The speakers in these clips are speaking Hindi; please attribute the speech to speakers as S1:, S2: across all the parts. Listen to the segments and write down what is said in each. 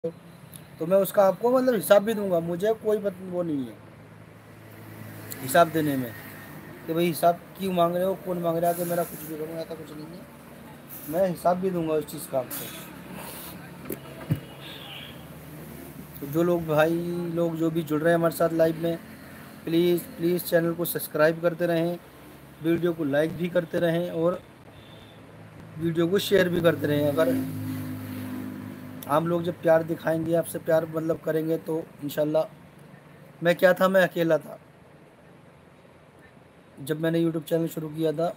S1: तो मैं उसका आपको मतलब हिसाब भी दूंगा। मुझे कोई वो नहीं है हिसाब देने में कि भाई हिसाब क्यों मांग रहे हो, कौन मांग रहा है, कि मेरा कुछ भी करूँगा, ऐसा कुछ नहीं है। मैं हिसाब भी दूंगा उस चीज़ का आपको। तो जो लोग भाई लोग जो भी जुड़ रहे हैं हमारे साथ लाइव में, प्लीज़ प्लीज़ चैनल को सब्सक्राइब करते रहें, वीडियो को लाइक भी करते रहें और वीडियो को शेयर भी करते रहें। अगर आप लोग जब प्यार दिखाएंगे, आपसे प्यार मतलब करेंगे, तो इंशाल्लाह। मैं क्या था, मैं अकेला था जब मैंने यूट्यूब चैनल शुरू किया था।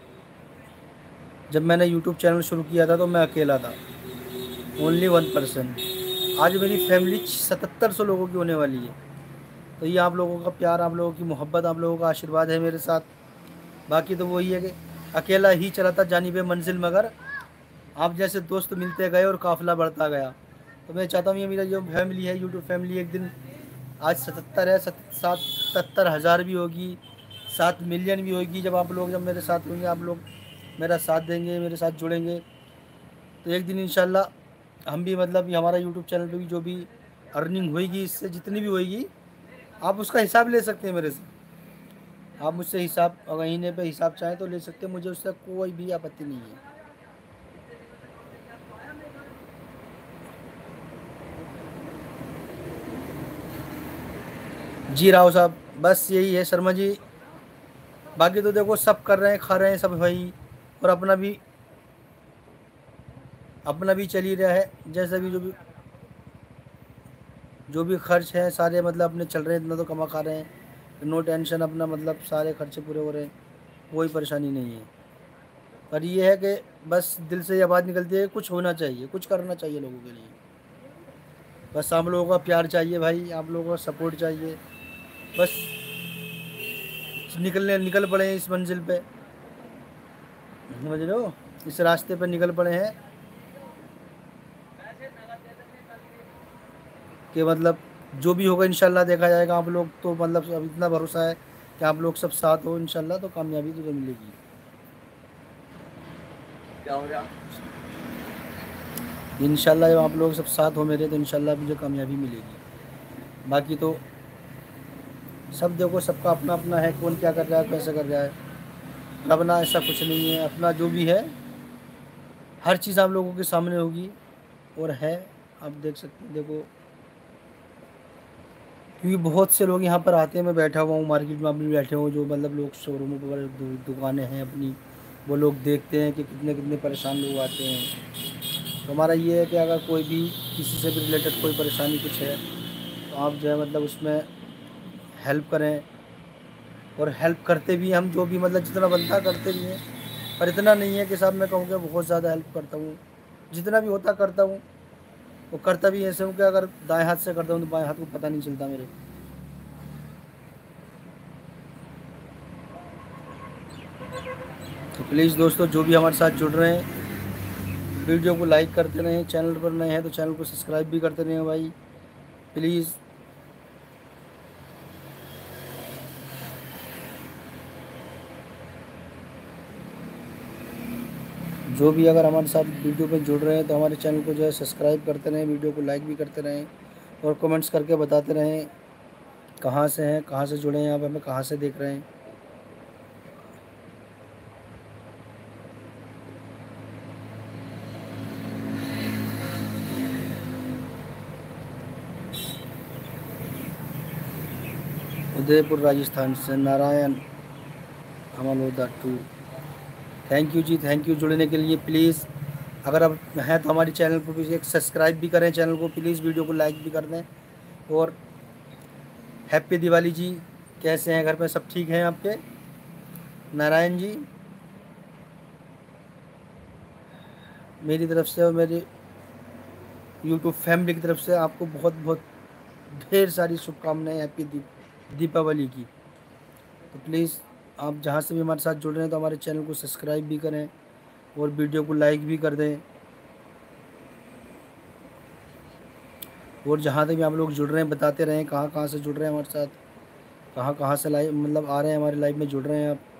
S1: तो मैं अकेला था, ओनली 1%। आज मेरी फैमिली 7700 लोगों की होने वाली है। तो ये आप लोगों का प्यार, आप लोगों की मोहब्बत, आप लोगों का आशीर्वाद है मेरे साथ। बाकी तो वही है कि अकेला ही चला था जानिबे मंजिल, मगर आप जैसे दोस्त मिलते गए और काफ़िला बढ़ता गया। तो मैं चाहता हूँ ये मेरा जो फैमिली है, यूट्यूब फैमिली, एक दिन आज 77 है, 77,000 भी होगी, 7 मिलियन भी होगी। जब मेरे साथ होंगे, आप लोग मेरा साथ देंगे, मेरे साथ जुड़ेंगे, तो एक दिन इंशाल्लाह हम भी मतलब ये हमारा यूट्यूब चैनल पे भी जो भी अर्निंग होगी, इससे जितनी भी होगी, आप उसका हिसाब ले सकते हैं मेरे से। आप मुझसे हिसाब महीने पे हिसाब चाहें तो ले सकते हैं, मुझे उससे कोई भी आपत्ति नहीं है। जी राव साहब, बस यही है शर्मा जी। बाकी तो देखो सब कर रहे हैं, खा रहे हैं सब भाई, और अपना भी चल ही रहा है। जैसे भी जो भी खर्च है सारे मतलब अपने चल रहे हैं, इतना तो कमा खा रहे हैं, नो टेंशन, अपना मतलब सारे खर्चे पूरे हो रहे हैं, कोई परेशानी नहीं है। पर ये है कि बस दिल से ये बात निकलती है, कुछ होना चाहिए, कुछ करना चाहिए लोगों के लिए। बस आप लोगों का प्यार चाहिए भाई, आप लोगों का सपोर्ट चाहिए। बस निकल पड़े हैं इस मंजिल पे, समझ रहे हो, इस रास्ते पे निकल पड़े हैं कि मतलब जो भी होगा इंशाल्लाह देखा जाएगा। आप लोग तो मतलब अब इतना भरोसा है कि आप लोग सब साथ हो इंशाल्लाह, तो कामयाबी तो मिलेगी।
S2: क्या हो गया?
S1: इंशाल्लाह जब आप लोग सब साथ हो मेरे, तो इंशाल्लाह मुझे कामयाबी मिलेगी। बाकी तो सब देखो, सबका अपना अपना है, कौन क्या कर रहा है, कैसे कर रहा है। अपना ऐसा कुछ नहीं है, अपना जो भी है हर चीज़ आप लोगों के सामने होगी और है। आप देख सकते हैं, देखो, क्योंकि बहुत से लोग यहाँ पर आते हैं, मैं बैठा हुआ हूँ मार्केट में, अभी बैठे हुए जो मतलब लोग शोरूमों पर दुकानें हैं अपनी, वो लोग देखते हैं कि कितने कितने परेशान लोग आते हैं। तो हमारा ये है कि अगर कोई भी किसी से भी रिलेटेड कोई परेशानी कुछ है, तो आप जो है मतलब उसमें हेल्प करें। और हेल्प करते भी हम, जो भी मतलब जितना बनता करते भी हैं। पर इतना नहीं है कि साहब मैं कहूँ कि बहुत ज़्यादा हेल्प करता हूँ, जितना भी होता करता हूँ। वो करता भी ऐसे हूँ कि अगर दाएं हाथ से करता हूँ तो बाएं हाथ को पता नहीं चलता मेरे। तो प्लीज़ दोस्तों, जो भी हमारे साथ जुड़ रहे हैं, वीडियो को लाइक करते रहें, चैनल पर नए हैं तो चैनल को सब्सक्राइब भी करते रहें भाई, प्लीज़। जो भी अगर हमारे साथ वीडियो में जुड़ रहे हैं तो हमारे चैनल को जो है सब्सक्राइब करते रहें, वीडियो को लाइक भी करते रहें, और कमेंट्स करके बताते रहें कहाँ से हैं, कहाँ से जुड़े हैं आप, हमें कहाँ से देख रहे हैं। उदयपुर राजस्थान से नारायण अमलोदा टू, थैंक यू जी, थैंक यू जुड़ने के लिए। प्लीज़ अगर आप हैं तो हमारी चैनल को भी एक सब्सक्राइब भी करें, चैनल को प्लीज़, वीडियो को लाइक भी कर दें। और हैप्पी दिवाली जी, कैसे हैं, घर पे सब ठीक हैं आपके? नारायण जी, मेरी तरफ से और मेरी यूट्यूब फैमिली की तरफ से आपको बहुत बहुत ढेर सारी शुभकामनाएं हैप्पी दीपावली की। तो प्लीज़ आप जहाँ से भी हमारे साथ जुड़ रहे हैं तो हमारे चैनल को सब्सक्राइब भी करें और वीडियो को लाइक भी कर दें। और जहाँ तक भी आप लोग जुड़ रहे हैं बताते रहें कहाँ कहाँ से जुड़ रहे हैं हमारे साथ, कहाँ कहाँ से लाइव मतलब आ रहे हैं हमारे लाइव में जुड़ रहे हैं आप।